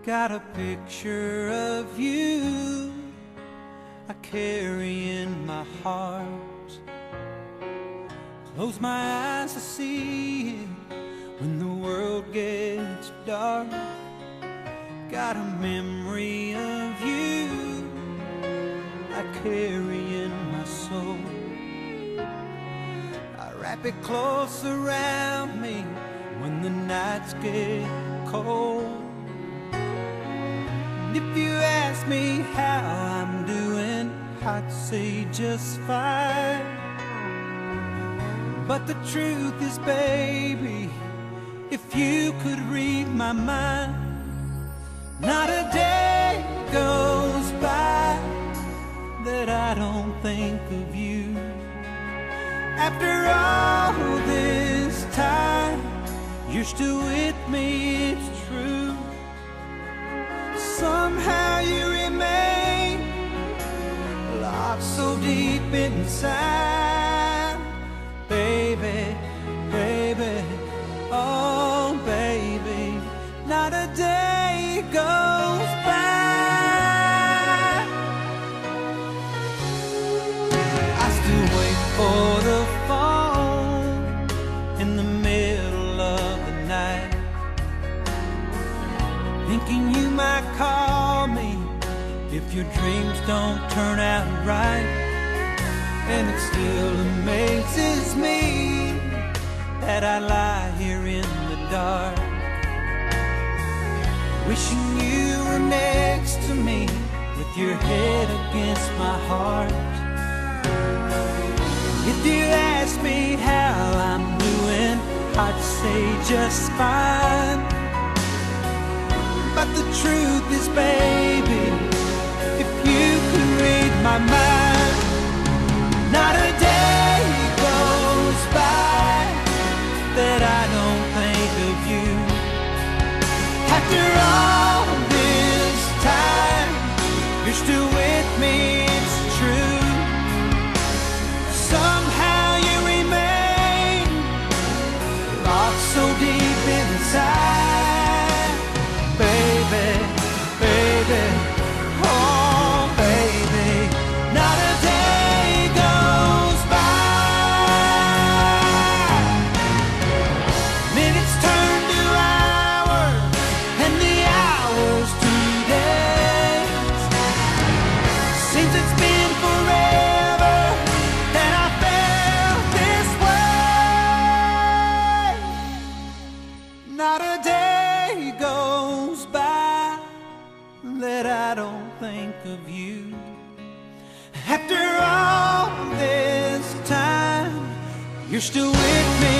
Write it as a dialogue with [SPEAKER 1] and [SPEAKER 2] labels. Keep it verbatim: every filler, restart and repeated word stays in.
[SPEAKER 1] Got a picture of you I carry in my heart. Close my eyes to see it when the world gets dark. Got a memory of you I carry in my soul. I wrap it close around me when the nights get cold. And if you ask me how I'm doing, I'd say just fine. But the truth is, baby, if you could read my mind, not a day goes by that I don't think of you. After all this time, you're still with me, it's true. Somehow you remain locked so deep inside. Baby, baby, oh baby, not a day goes by. I still wait for the phone in the middle of the night, thinking you might call me if your dreams don't turn out right. And it still amazes me that I lie here in the dark, wishing you were next to me with your head against my heart. If you ask me how I'm doing, I'd say just fine. But the truth is, baby, if you could read my mind, not a day goes by that I don't think of you. After all this time, you're still with me, it's true. Somehow you remain locked so deep inside. Baby, baby, oh baby, not a day goes by. Minutes turn to hours, and the hours to days. Seems it's been forever that I felt this way. Not a day goes by that I don't think of you. After all this time, you're still with me.